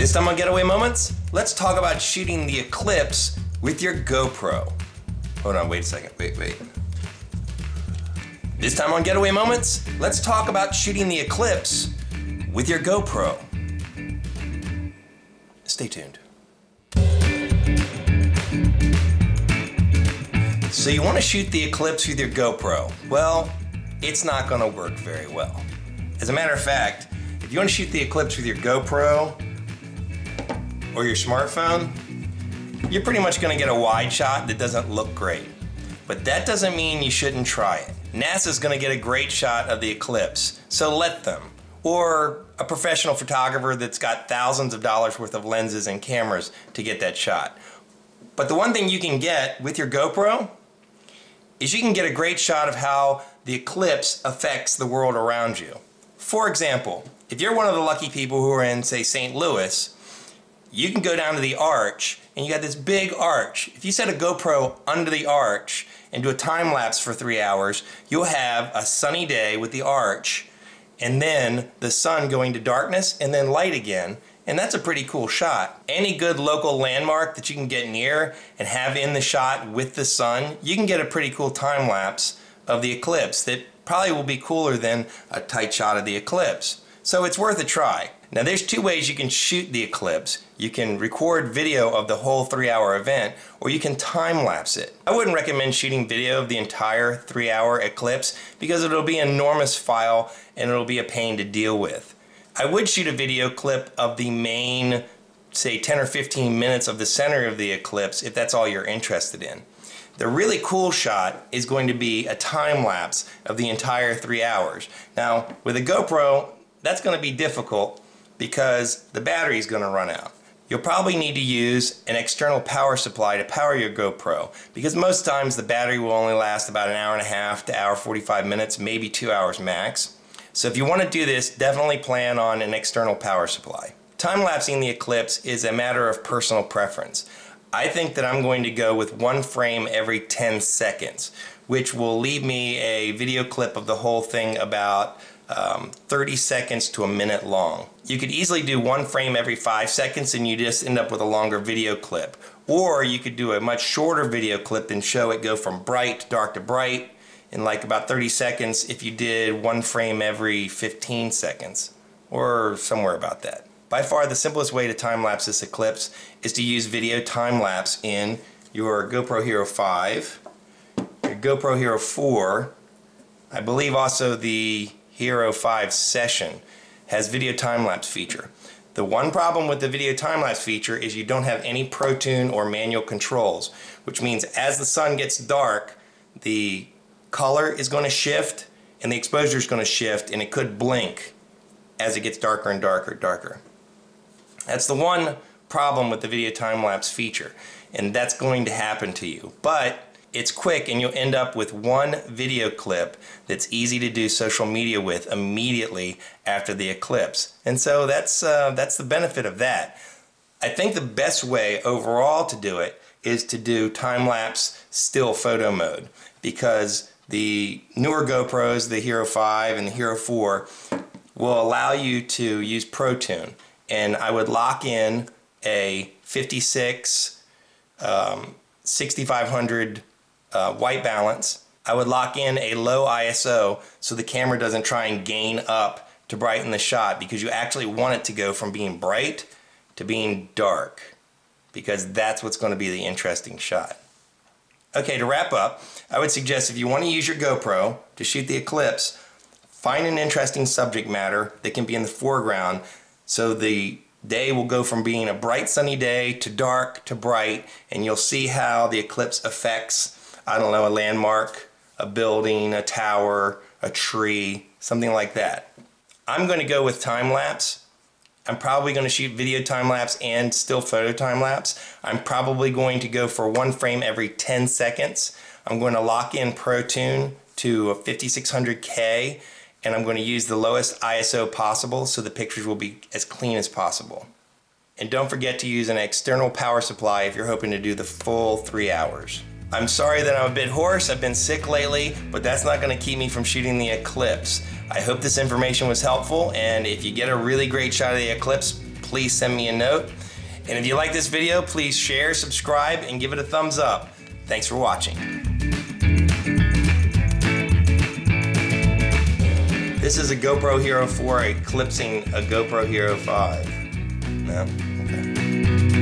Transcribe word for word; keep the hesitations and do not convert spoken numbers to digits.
This time on Getaway Moments, let's talk about shooting the eclipse with your GoPro. Hold on, wait a second, wait, wait. This time on Getaway Moments, let's talk about shooting the eclipse with your GoPro. Stay tuned. So you want to shoot the eclipse with your GoPro? Well, it's not going to work very well. As a matter of fact, if you want to shoot the eclipse with your GoPro or your smartphone, you're pretty much going to get a wide shot that doesn't look great. But that doesn't mean you shouldn't try it. NASA's going to get a great shot of the eclipse, so let them. Or a professional photographer that's got thousands of dollars worth of lenses and cameras to get that shot. But the one thing you can get with your GoPro is you can get a great shot of how the eclipse affects the world around you. For example, if you're one of the lucky people who are in, say, Saint Louis, you can go down to the arch and you got this big arch. If you set a GoPro under the arch and do a time lapse for three hours, you'll have a sunny day with the arch and then the sun going to darkness and then light again. And that's a pretty cool shot. Any good local landmark that you can get near and have in the shot with the sun, you can get a pretty cool time lapse of the eclipse that probably will be cooler than a tight shot of the eclipse. So it's worth a try. Now there's two ways you can shoot the eclipse. You can record video of the whole three hour event, or you can time lapse it. I wouldn't recommend shooting video of the entire three hour eclipse because it'll be an enormous file and it'll be a pain to deal with. I would shoot a video clip of the main, say ten or fifteen minutes of the center of the eclipse if that's all you're interested in. The really cool shot is going to be a time lapse of the entire three hours. Now with a GoPro, that's going to be difficult because the battery is going to run out. You'll probably need to use an external power supply to power your GoPro because most times the battery will only last about an hour and a half to hour forty-five minutes, maybe two hours max. So if you want to do this, definitely plan on an external power supply. Time-lapsing the eclipse is a matter of personal preference. I think that I'm going to go with one frame every ten seconds, which will leave me a video clip of the whole thing about um, thirty seconds to a minute long. You could easily do one frame every five seconds and you just end up with a longer video clip. Or you could do a much shorter video clip and show it go from bright to dark to bright in like about thirty seconds if you did one frame every fifteen seconds or somewhere about that. By far the simplest way to time-lapse this eclipse is to use video time-lapse in your GoPro Hero five, your GoPro Hero four, I believe also the Hero five Session has video time-lapse feature. The one problem with the video time-lapse feature is you don't have any protune or manual controls, which means as the sun gets dark, the color is going to shift and the exposure is going to shift and it could blink as it gets darker and darker and darker. That's the one problem with the video time-lapse feature, and that's going to happen to you. But it's quick and you'll end up with one video clip that's easy to do social media with immediately after the eclipse. And so that's, uh, that's the benefit of that. I think the best way overall to do it is to do time-lapse still photo mode, because the newer GoPros, the Hero five and the Hero four, will allow you to use protune. And I would lock in a fifty-six, um, sixty-five hundred uh, white balance. I would lock in a low I S O so the camera doesn't try and gain up to brighten the shot, because you actually want it to go from being bright to being dark, because that's what's going to be the interesting shot. Okay, to wrap up, I would suggest if you want to use your GoPro to shoot the eclipse, find an interesting subject matter that can be in the foreground so the day will go from being a bright sunny day to dark to bright, and you'll see how the eclipse affects, I don't know, a landmark, a building, a tower, a tree, something like that. I'm going to go with time-lapse. I'm probably going to shoot video time-lapse and still photo time-lapse. I'm probably going to go for one frame every ten seconds. I'm going to lock in protune to a fifty-six hundred K, and I'm going to use the lowest I S O possible so the pictures will be as clean as possible. And don't forget to use an external power supply if you're hoping to do the full three hours. I'm sorry that I'm a bit hoarse, I've been sick lately, but that's not going to keep me from shooting the eclipse. I hope this information was helpful, and if you get a really great shot of the eclipse, please send me a note. And if you like this video, please share, subscribe, and give it a thumbs up. Thanks for watching. This is a GoPro Hero four eclipsing a GoPro Hero five. No? Okay.